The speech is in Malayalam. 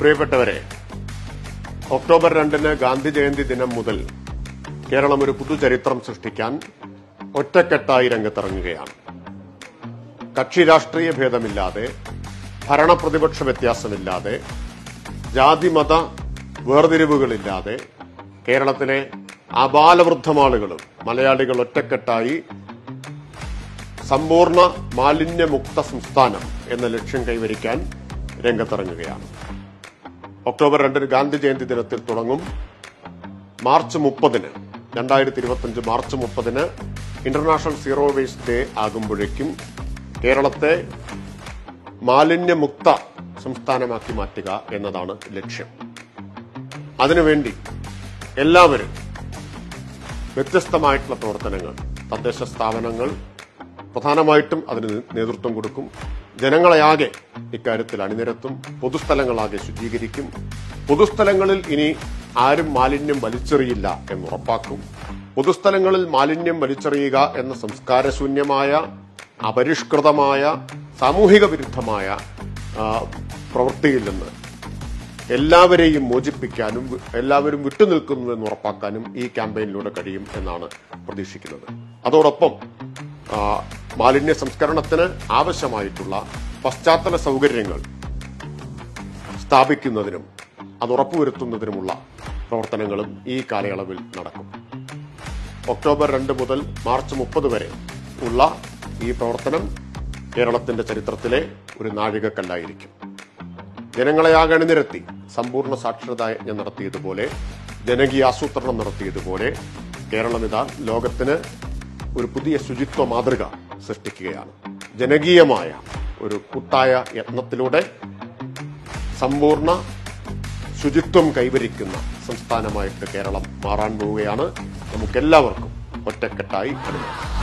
പ്രിയപ്പെട്ടവരെ, ഒക്ടോബർ 2 ഗാന്ധി ജയന്തി ദിനം മുതൽ കേരളം ഒരു പുതുചരിത്രം സൃഷ്ടിക്കാൻ ഒറ്റക്കെട്ടായി രംഗത്തിറങ്ങുകയാണ്. കക്ഷി രാഷ്ട്രീയ ഭേദമില്ലാതെ, ഭരണപ്രതിപക്ഷ വ്യത്യാസമില്ലാതെ, ജാതിമത വേർതിരിവുകളില്ലാതെ കേരളത്തിലെ ആബാലവൃദ്ധമാളുകളും മലയാളികൾ ഒറ്റക്കെട്ടായി സമ്പൂർണ്ണ മാലിന്യമുക്ത സംസ്ഥാനം എന്ന ലക്ഷ്യം കൈവരിക്കാൻ രംഗത്തിറങ്ങുകയാണ്. ഒക്ടോബർ 2 ഗാന്ധി ജയന്തി ദിനത്തിൽ തുടങ്ങും. March 30 2025 March 30 international zero waste day ആകുമ്പോഴേക്കും കേരളത്തെ മാലിന്യമുക്ത സംസ്ഥാനമാക്കി മാറ്റുക എന്നതാണ് ലക്ഷ്യം. അതിനുവേണ്ടി എല്ലാവരും വ്യത്യസ്തമായിട്ടുള്ള പ്രവർത്തനങ്ങൾ, തദ്ദേശ സ്ഥാപനങ്ങൾ പ്രധാനമായിട്ടും അതിന് നേതൃത്വം കൊടുക്കും. ജനങ്ങളെയാകെ ഇക്കാര്യത്തിൽ അണിനിരത്തും. പൊതുസ്ഥലങ്ങളാകെ ശുചീകരിക്കും. പൊതുസ്ഥലങ്ങളിൽ ഇനി ആരും മാലിന്യം വലിച്ചെറിയില്ല എന്നുറപ്പാക്കും. പൊതുസ്ഥലങ്ങളിൽ മാലിന്യം വലിച്ചെറിയുക എന്ന സംസ്കാരശൂന്യമായ, അപരിഷ്കൃതമായ, സാമൂഹിക വിരുദ്ധമായ പ്രവൃത്തിയിൽ നിന്ന് എല്ലാവരെയും മോചിപ്പിക്കാനും എല്ലാവരും വിട്ടുനിൽക്കുന്നു എന്ന് ഉറപ്പാക്കാനും ഈ ക്യാമ്പയിനിലൂടെ കഴിയും എന്നാണ് പ്രതീക്ഷിക്കുന്നത്. അതോടൊപ്പം മാലിന്യ സംസ്കരണത്തിന് ആവശ്യമായിട്ടുള്ള പശ്ചാത്തല സൗകര്യങ്ങൾ സ്ഥാപിക്കുന്നതിനും അത് ഉറപ്പുവരുത്തുന്നതിനുമുള്ള പ്രവർത്തനങ്ങളും ഈ കാലയളവിൽ നടക്കും. ഒക്ടോബർ 2 മുതൽ മാർച്ച് 30 വരെ ഉള്ള ഈ പ്രവർത്തനം കേരളത്തിന്റെ ചരിത്രത്തിലെ ഒരു നാഴികക്കല്ലായിരിക്കും. ജനങ്ങളെയാകെ അണിനിരത്തി സമ്പൂർണ്ണ സാക്ഷരതാ യജ്ഞം നടത്തിയതുപോലെ, ജനകീയ ആസൂത്രണം നടത്തിയതുപോലെ കേരളം ഇതാ ലോകത്തിന് ഒരു പുതിയ ശുചിത്വ മാതൃക സൃഷ്ടിക്കുകയാണ്. ജനകീയമായ ഒരു കൂട്ടായ യത്നത്തിലൂടെ സമ്പൂർണ്ണ ശുചിത്വം കൈവരിക്കുന്ന സംസ്ഥാനമായിട്ട് കേരളം മാറാൻ പോവുകയാണ്. നമുക്കെല്ലാവർക്കും ഒറ്റക്കെട്ടായി അണിനിരക്കാം.